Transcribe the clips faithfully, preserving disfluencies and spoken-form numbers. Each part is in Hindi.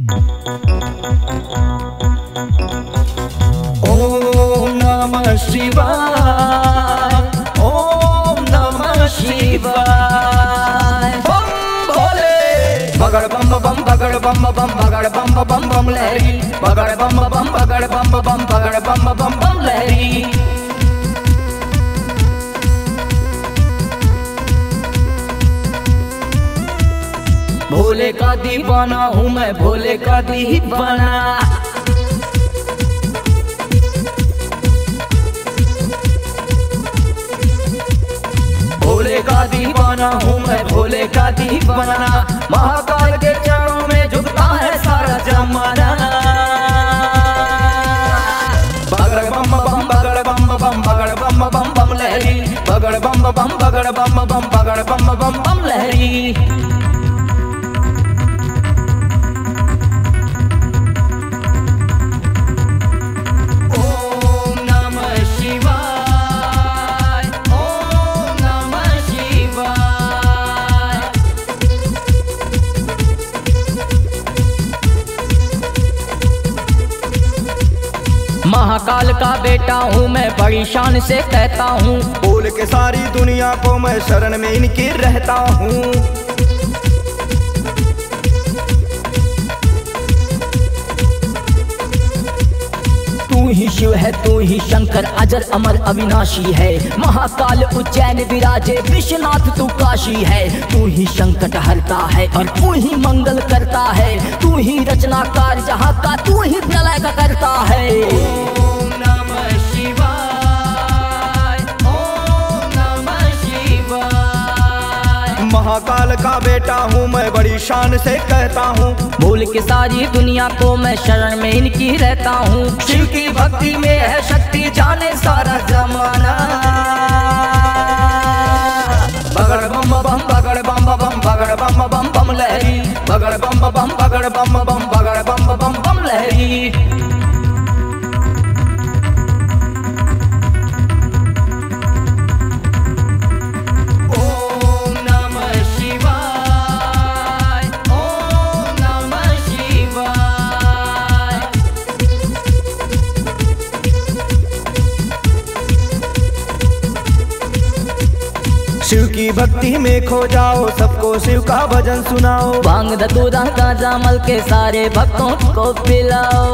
ओम नमः शिवाय, ओम नमः शिवाय। बम भोले बगड़ बम बम बगड़ बम बम बगड़ बम बम बम लहरी, बगड़ बम बम बगड़ बम बम बगड़ बम बम बम लहरी। भोले का दीवाना हूँ मैं, भोले का दीवाना। भोले का दीवाना हूँ मैं, भोले का दीवाना। महाकाल के चरणों में झुकता है सारा जमाना। बगड़ बम बम बगड़ बम बम बगड़ बम बम बम लहरी, बगड़ बम बम बगड़ बम बम बगड़ बम बम बम लहरी। महाकाल का बेटा हूँ मैं, बड़ी शान से कहता हूँ। बोल के सारी दुनिया को मैं शरण में इनकी रहता हूँ। तू ही शिव है, तू ही शंकर, अजर अमर अविनाशी है। महाकाल उज्जैन विराजे, विश्वनाथ तू काशी है। तू ही संकट हरता है और तू ही मंगल करता है। तू ही रचनाकार जहाँ का, तू ही प्रलय का करता है। ओम नमः शिवाय, ओम नमः शिवाय। महाकाल का बेटा हूँ मैं, बड़ी शान से कहता हूँ। भूल के सारी दुनिया को मैं शरण में इनकी रहता हूँ। शिव की भक्ति में है शक्ति, जाने सारा जमाना। बगड़ बम बम बगड़ बम बम बगड़ बम बम बम लहरी, बगड़ बम बम बगड़ बम बम बगड़ बम बम बम लहरी। शिव की भक्ति में खो जाओ, सबको शिव का भजन सुनाओ। भांग धतूरा गांजा मल के सारे भक्तों को पिलाओ।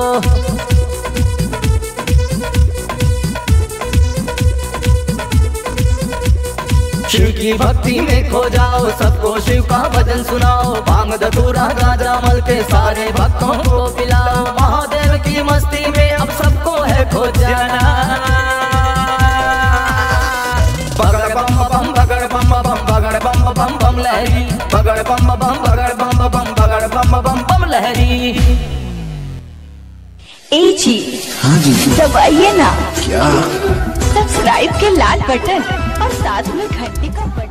शिव की भक्ति में खो जाओ, सबको शिव का भजन सुनाओ। भांग धतूरा गांजा मल के सारे भक्तों को पिलाओ। महादेव की मस्ती में अब सबको है खो जाना। बगड़ बम बम बगड़ बम बम बगड़ बम बम बम लहरी, बगड़ बम बम बगड़ बम बम बगड़ बम बम बम लहरी। ए जी, हाँ जी, दबाइए ना क्या? सब्सक्राइब के लाल बटन और साथ में घंटी का